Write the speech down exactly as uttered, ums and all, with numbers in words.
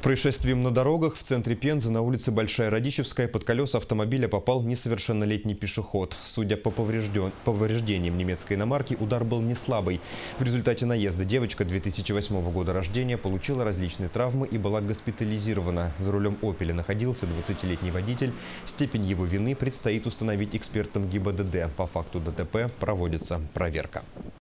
Происшествием на дорогах в центре Пензы на улице Большая Радищевская под колеса автомобиля попал несовершеннолетний пешеход. Судя по поврежден... повреждениям немецкой иномарки, удар был не слабый. В результате наезда девочка две тысячи восьмого года рождения получила различные травмы и была госпитализирована. За рулем «Опеля» находился двадцатилетний водитель. Степень его вины предстоит установить экспертам ГИБДД. По факту ДТП проводится проверка.